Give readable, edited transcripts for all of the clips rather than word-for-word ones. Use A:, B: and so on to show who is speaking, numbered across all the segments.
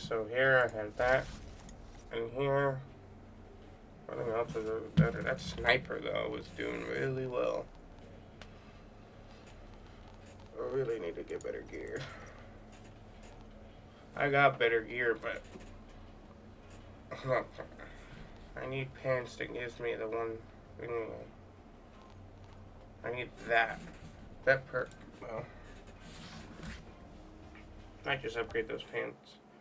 A: So here I have that, and here, I think else is better. That sniper though was doing really well. I really need to get better gear. I got better gear, but I need pants that gives me the one. I need that. That perk. Well, I might just upgrade those pants.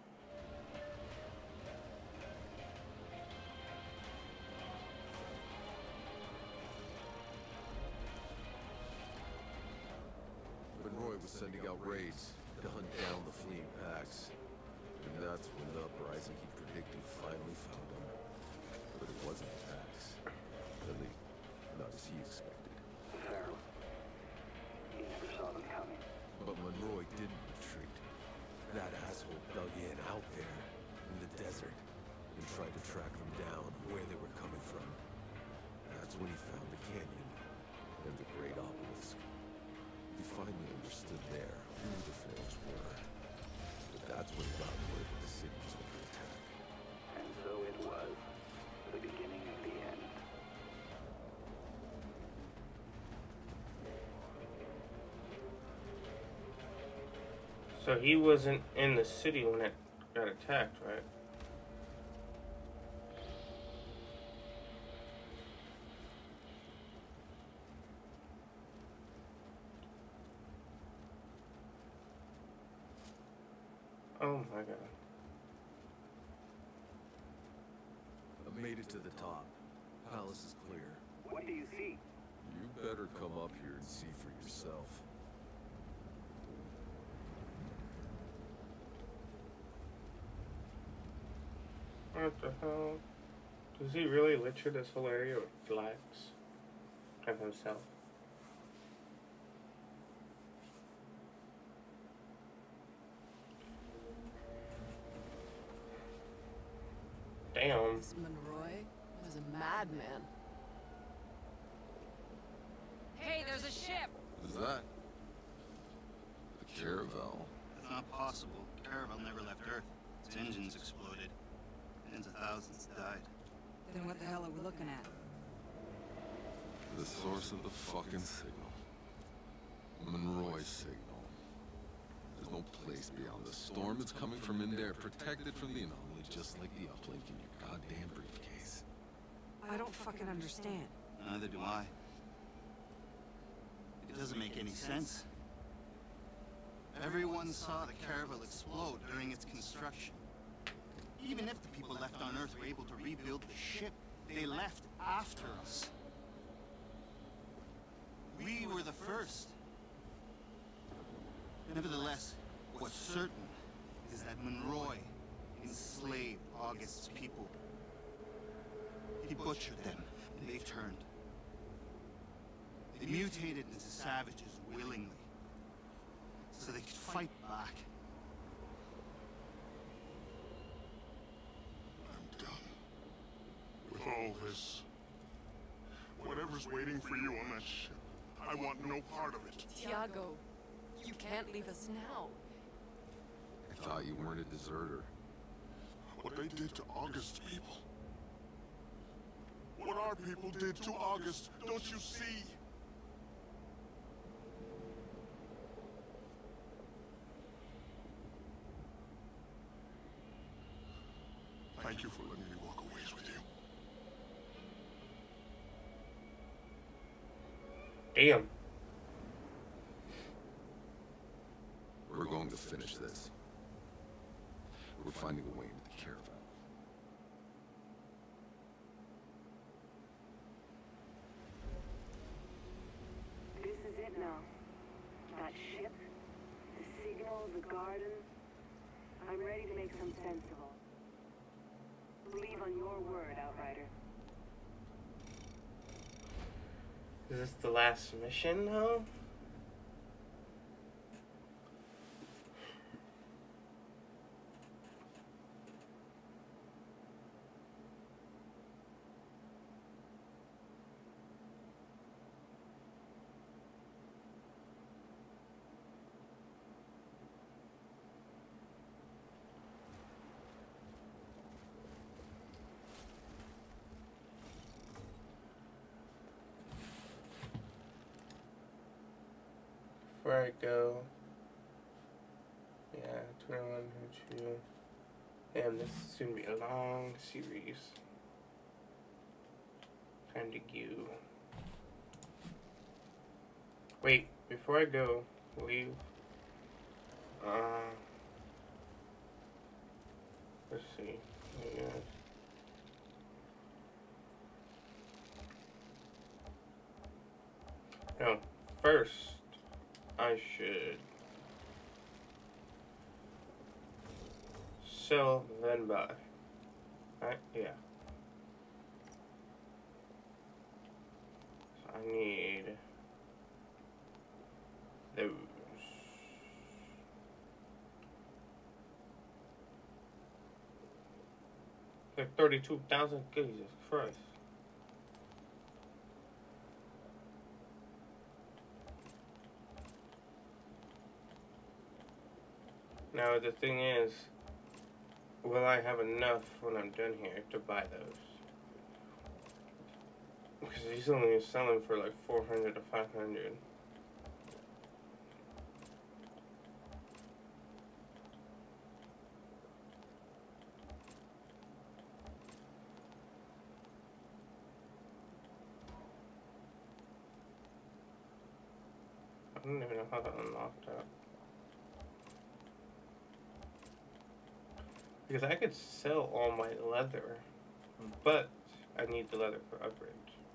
B: Monroy was sending out raids to hunt down the fleeing packs. And that's when the uprising he predicted finally found him. But it wasn't the packs. At least, not as he expected.
C: Pharaoh. He never saw them coming.
B: But Monroy didn't retreat. That asshole dug in out there, in the desert, and tried to track them down where they were coming from. That's when he found the canyon and the Great Obelisk. He finally understood there who the Pharaohs were. But that's when he got word that the city was under attack.
C: And so it was. The beginning of the end.
A: So he wasn't in the city when it got attacked, right? Oh my god.
B: I made it to the top. Palace is clear.
C: What do you see?
B: You better come up here and see for yourself.
A: What the hell? Does he really litter this whole area with flags of himself? Damn.
D: This Monroy was a madman.
E: Hey, there's a ship!
B: Is that the Caravel?
F: It's not possible. Caravel never left Earth. Its engines exploded. Tens of thousands died.
D: Then what the hell are we looking at?
B: The source of the fucking signal. Monroy's signal. There's no place beyond the storm. It's coming from in there, protected from the anomaly, just like the uplink in your goddamn briefcase.
D: I don't fucking understand.
F: Neither do I. It doesn't make any sense. Everyone saw the Caravel explode during its construction. Even if the people left on Earth were able to rebuild the ship, they left after us. We were the first. Nevertheless, what's certain is that Monroy enslaved August's people. He butchered them, and they turned. They mutated into savages willingly, so they could fight back.
G: I'm done with all this. Whatever's waiting for you on that ship, I want no part of it.
D: Tiago, you can't leave us now.
B: I thought you weren't a deserter.
G: What they did to August's people. What our people did to August, don't you see? Thank you for letting me walk a ways with you.
A: Damn.
B: We're going to finish this. We're finding a way into the Caravel.
H: This is it now. That ship, the signal, the garden. I'm ready to make some sense of all. Believe on your word, Outrider.
A: Is this the last mission though? before I go. Yeah, 21, 22. Damn, this is gonna be a long series. Time to go. Wait, before I go, leave. Let's see. Yeah. No, first, I should sell, then buy. Right? Yeah. So I need those. Like 32,000? Jesus Christ. Now the thing is, will I have enough when I'm done here to buy those? Because he's only selling for like 400 to 500. I don't even know how to unlock that. Because I could sell all my leather, but I need the leather for upgrades.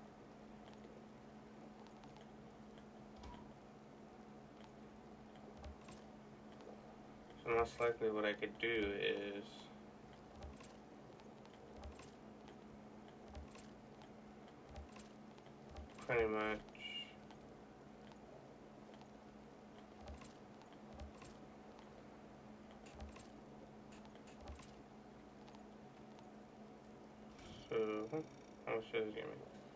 A: So most likely what I could do is pretty much so how much does it give me?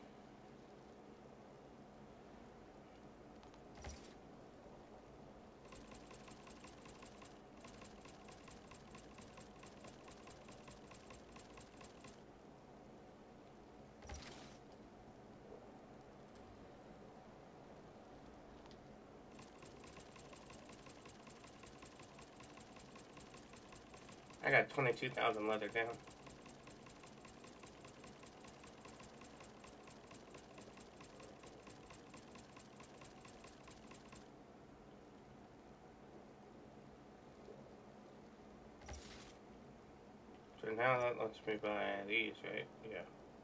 A: I got 22,000 leather down. So now that lets me buy these, right? Yeah.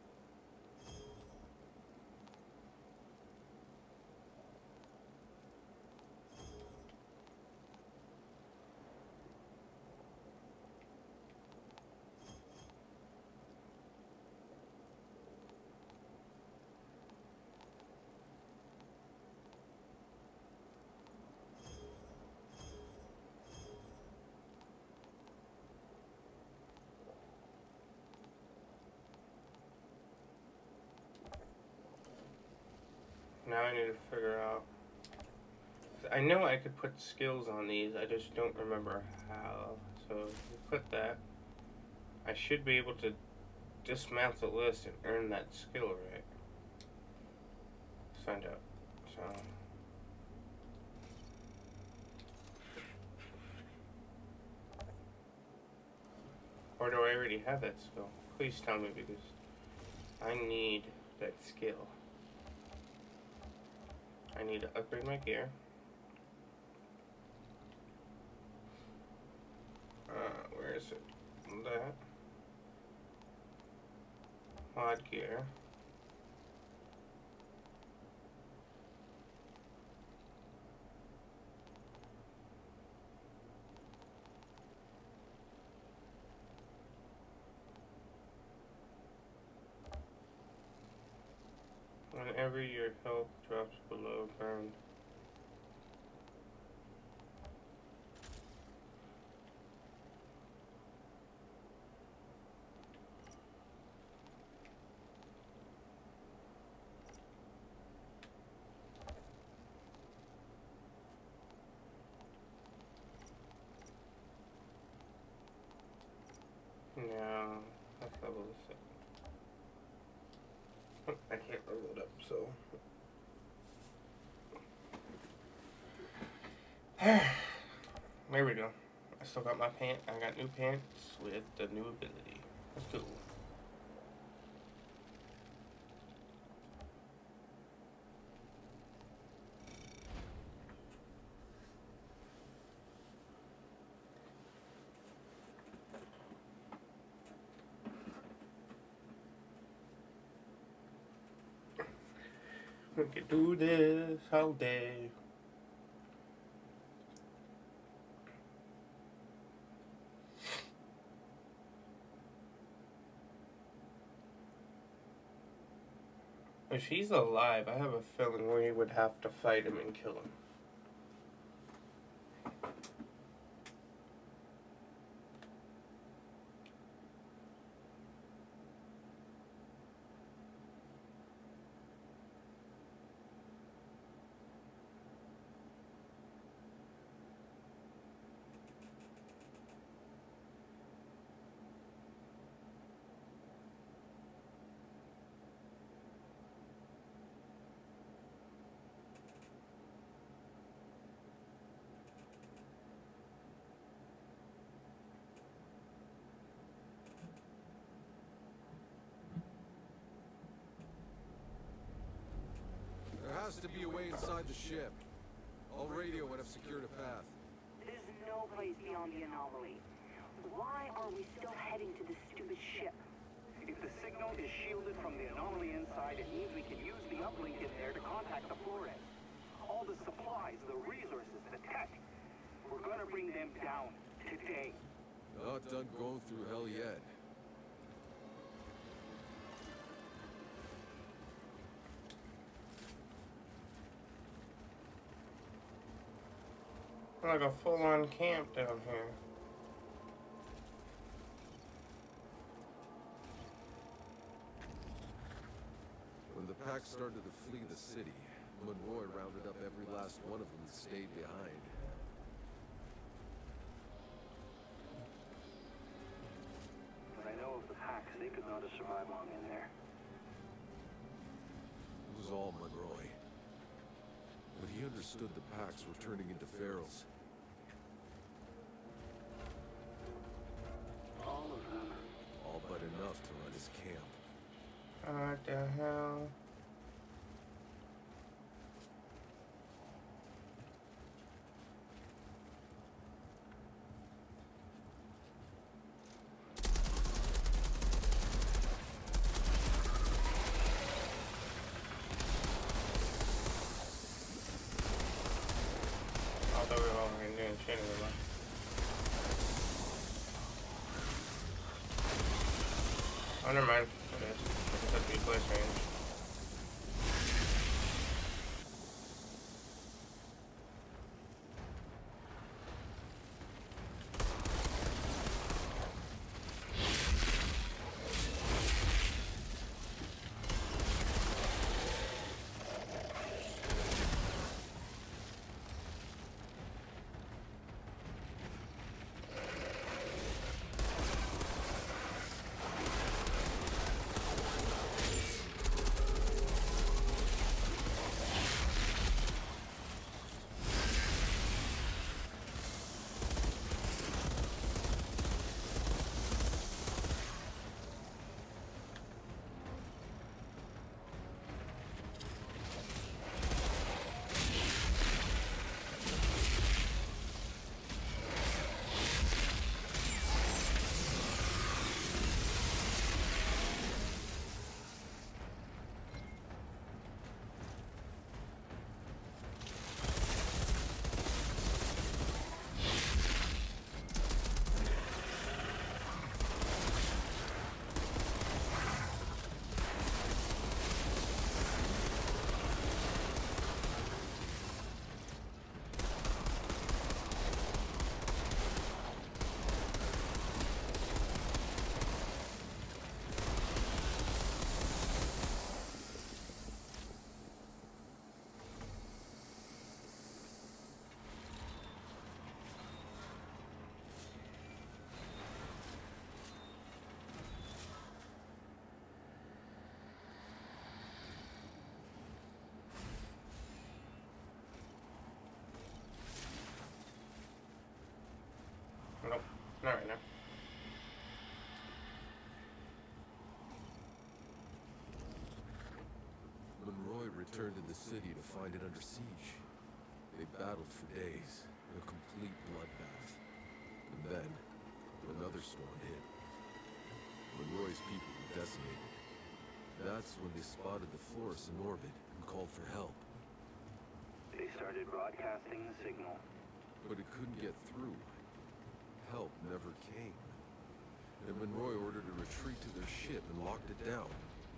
A: Now I need to figure out. I know I could put skills on these, I just don't remember how. So if you put that, I should be able to dismount the list and earn that skill, right? Signed up. So or do I already have that skill? Please tell me, because I need that skill. I need to upgrade my gear. Where is it? That. Mod gear. Whenever your health drops below ground. No, that's level 6. I can't level it up, so. There we go. I still got my pants. I got new pants with the new ability. That's cool. We can do this all day. If he's alive, I have a feeling we would have to fight him and kill him.
B: There has to be a way inside the ship. I'll radio when I've secured a path.
H: There's no place beyond the anomaly. Why are we still heading to this stupid ship?
C: If the signal is shielded from the anomaly inside, it means we can use the uplink in there to contact the Flores. All the supplies, the resources, the tech. We're gonna bring them down today.
B: Not done going through hell yet.
A: Like a full-on camp down here.
B: When the pack started to flee the city, Monroy rounded up every last one of them that stayed behind.
C: But I know of the packs, they could not have survived long in there.
B: It was all Monroy. But he understood the packs were turning into ferals.
C: All of them.
B: All but enough to run his camp.
A: What the hell? Although we're all in doing shit anyway. Oh, never mind. It is. It's supposed to be close range. Not right now.
B: Monroy returned to the city to find it under siege. They battled for days, a complete bloodbath. And then, another storm hit. Monroy's people were decimated. That's when they spotted the Flores in orbit and called for help.
C: They started broadcasting the signal.
B: But it couldn't get through. Help never came. And Monroy ordered a retreat to their ship and locked it down.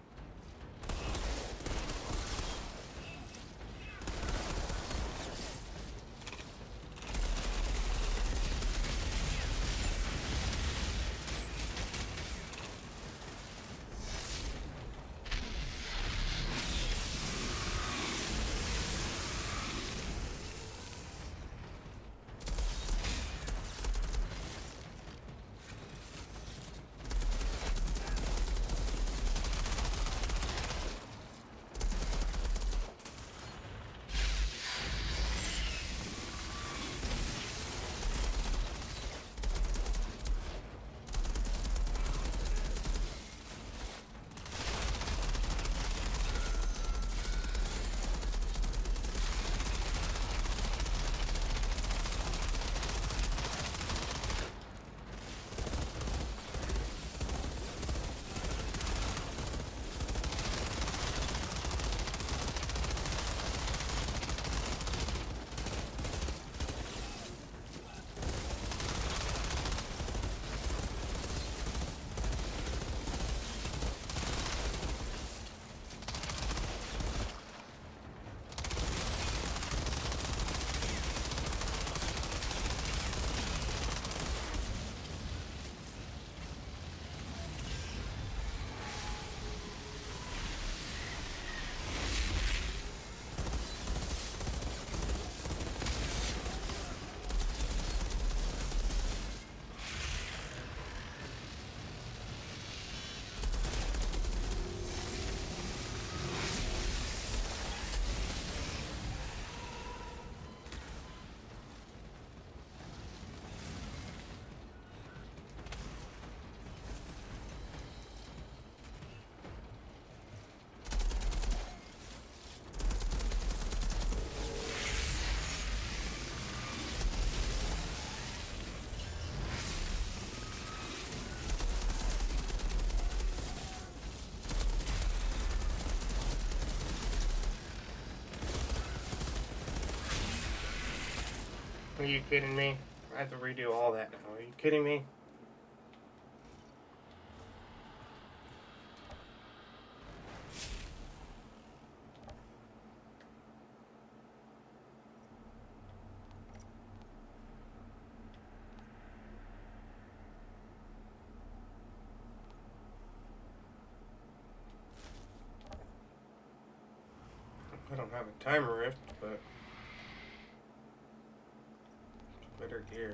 A: Are you kidding me? I have to redo all that now. Are you kidding me? I don't have a timer rift, but better gear.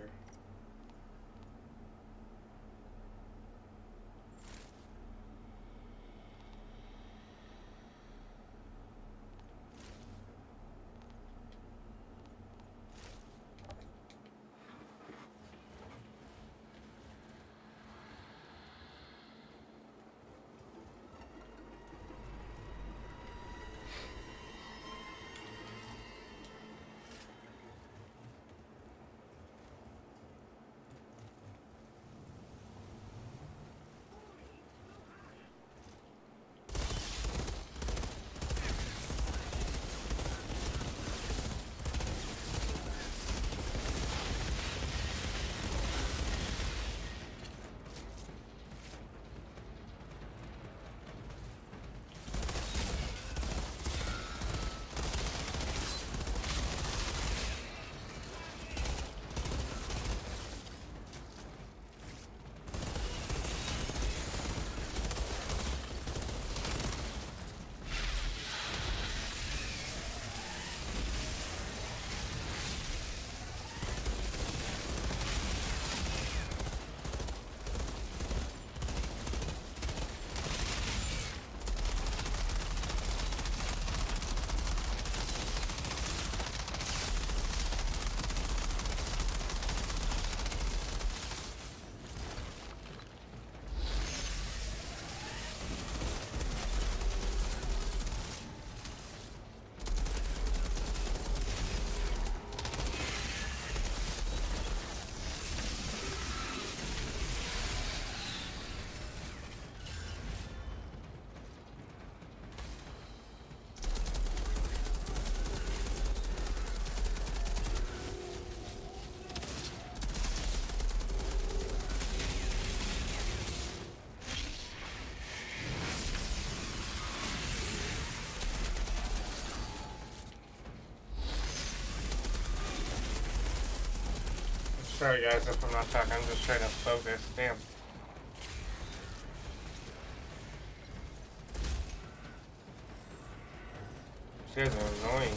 A: Sorry guys if I'm not talking, I'm just trying to focus. Damn. These guys are annoying.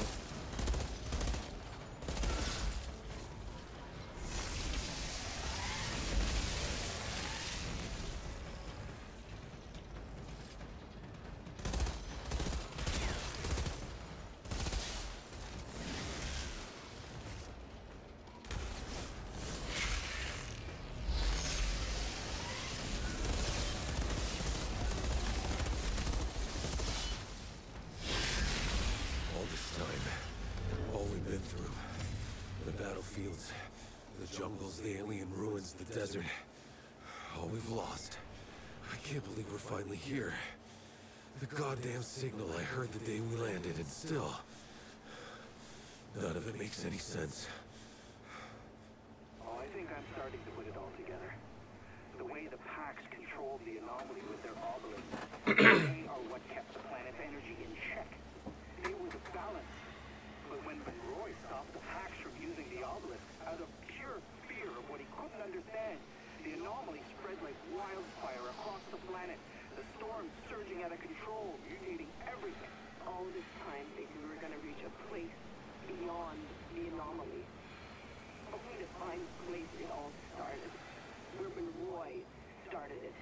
B: The alien ruins, the desert. All we've lost. I can't believe we're finally here. The goddamn signal I heard the day we landed, and still... none of it makes any sense.
C: Oh, I think I'm starting to put it all together. The way the Pax controlled the anomaly with their obelisks, they are what kept the planet's energy in check. They were the balance. But when Monroy stopped the Pax from using the obelisk out of pure fear of what he couldn't understand, the anomaly spread like wildfire across the planet. The storm surging out of control, mutating everything.
H: All this time thinking we were gonna reach a place beyond the anomaly. Only to find the place it all started. Where Monroy started it.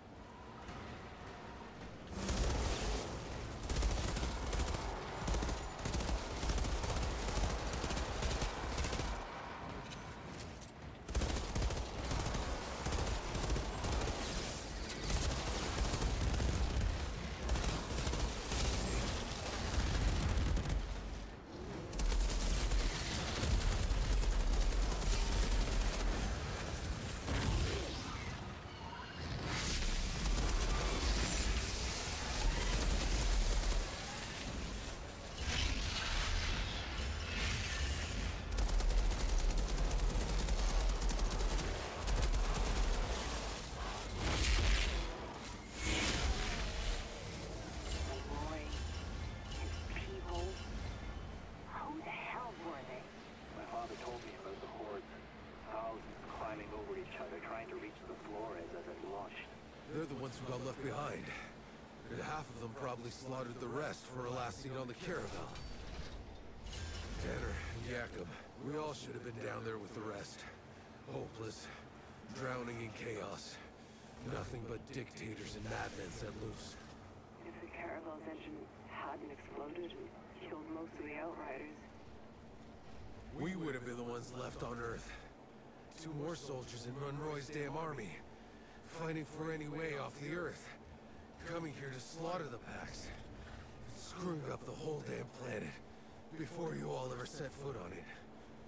B: They're the ones who got left behind. And half of them probably slaughtered the rest for a last seat on the caravel. Tanner and Yakum, we all should have been down there with the rest. Hopeless, drowning in chaos. Nothing but dictators and madmen set loose.
H: If the caravel's engine hadn't exploded and killed most of the Outriders.
B: We would have been the ones left on Earth. 2 more soldiers in Monroy's damn army. Fighting for any way off the Earth. Coming here to slaughter the Pax. Screwing up the whole damn planet. Before you all ever set foot on it.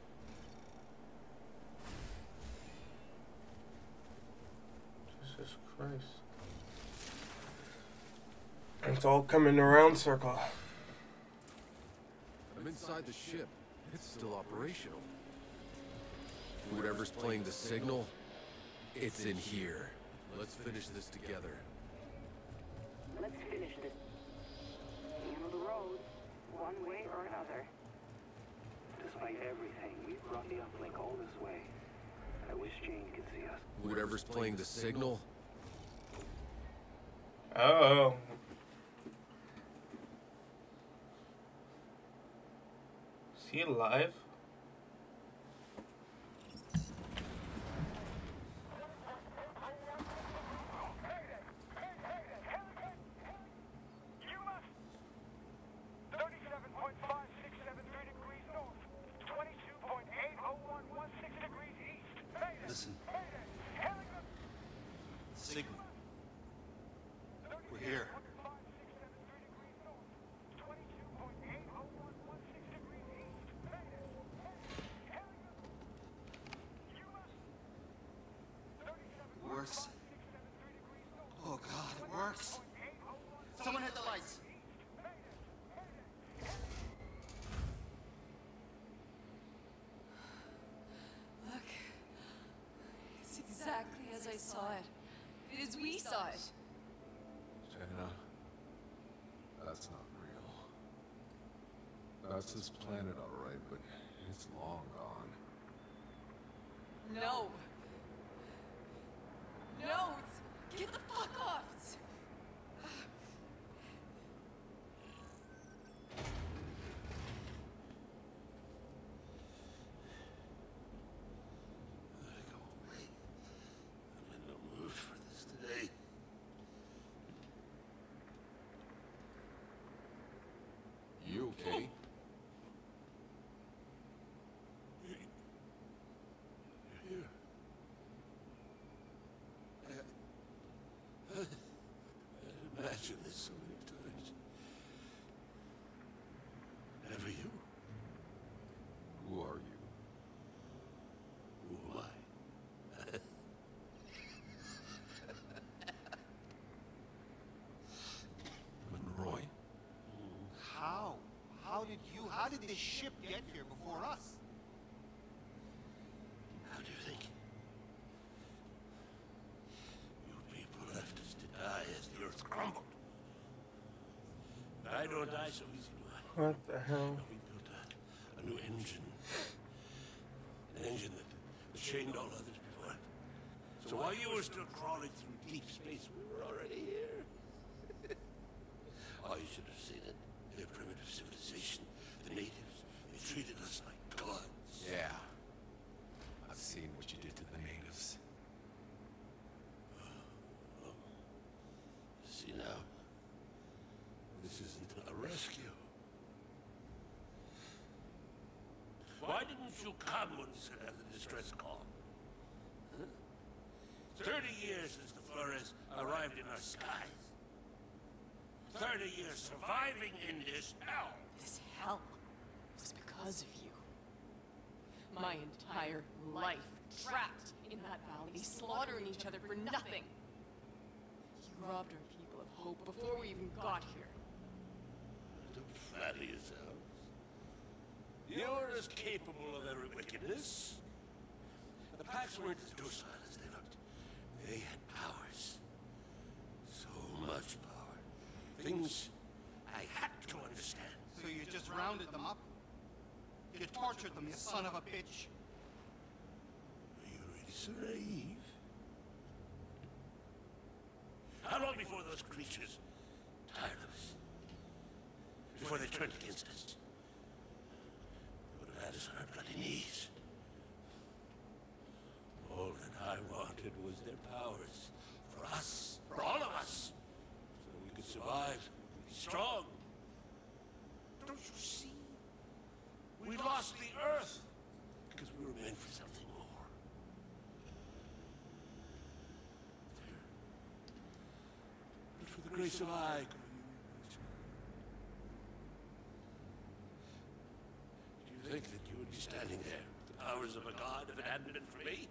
A: Jesus Christ. It's all coming around circle.
B: I'm inside the ship. It's still operational. Whatever's playing the signal, it's in here. Let's finish this together.
H: Let's finish this. End of the road, one way or another.
C: Despite everything, we brought the uplink all this way. I wish Jane could see us.
B: Whatever's playing the signal.
A: Oh. Is he alive?
F: Listen. Signal. We're here. Works. Oh God, it works. Someone hit the lights.
D: Look. It's exactly as I saw it. It is we saw it.
I: Jenna, that's not real. That's this planet, all right, but it's long gone.
D: No. No! Get the fuck off!
J: Go away. I'm in no mood for this today.
I: You okay?
J: You're here. I imagined this so many times. Never you.
I: Who are you?
J: Who am I?
I: Monroy?
F: How? How did this ship get here before us?
J: How do you think? You people left us to die as the Earth crumbled. But I don't die so easy, do I?
A: What the hell?
J: We built a new engine. An engine that chained all others before it. So while you were still crawling through deep space, we were already here. Oh, you should have seen it. Their primitive civilization. The natives, they treated us like gods.
I: Yeah. I've seen what you did to the natives.
J: See now, this isn't a rescue. Why didn't you come when we sent out the distress call? Huh? 30 years since the Flores arrived in our skies. 30 years surviving in this hell.
D: This hell was because of you. My entire life trapped in that valley, slaughtering each other for nothing. You robbed our people of hope before we even got here.
J: Don't flatter yourselves. You're as capable of every wickedness. The Packs weren't as docile as they looked. They had powers. So much power. Things I had to understand.
F: So you just rounded them up? You tortured them, you son of a bitch.
J: Are you really so naive? How long before those creatures tired of us? Before they turned against us? They would have had us on our bloody knees. All that I wanted was their powers. For us. For all of us. So that we could survive. Be strong. Don't you see? We lost the Earth. Because we were meant for something more. But for the grace of I, do you think that you would be standing there with the powers of a god if it hadn't been for me?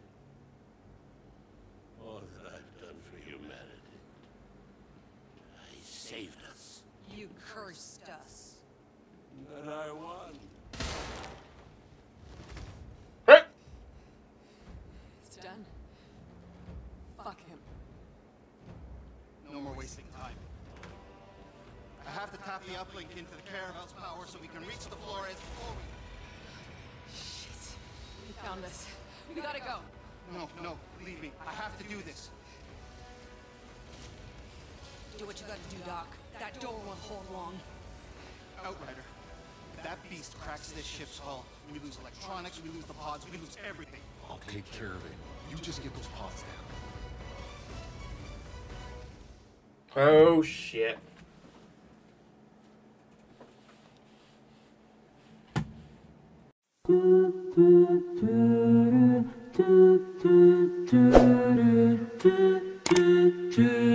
J: All that I've done for humanity. I saved us.
D: You cursed us.
J: And I won.
D: It's done. Fuck him.
F: No more wasting time. I have to tap the uplink into the Caravel's power so we can reach the Flores before we...
D: Shit. We found this. We gotta go.
F: No, leave me. I have to do this.
D: Do what you gotta do, Doc. That door won't hold long.
F: Outrider. If that beast cracks this ship's hull, we lose electronics, we lose the pods, we lose everything.
I: I'll take care of it. You just get those pods down.
A: Oh shit.
K: Do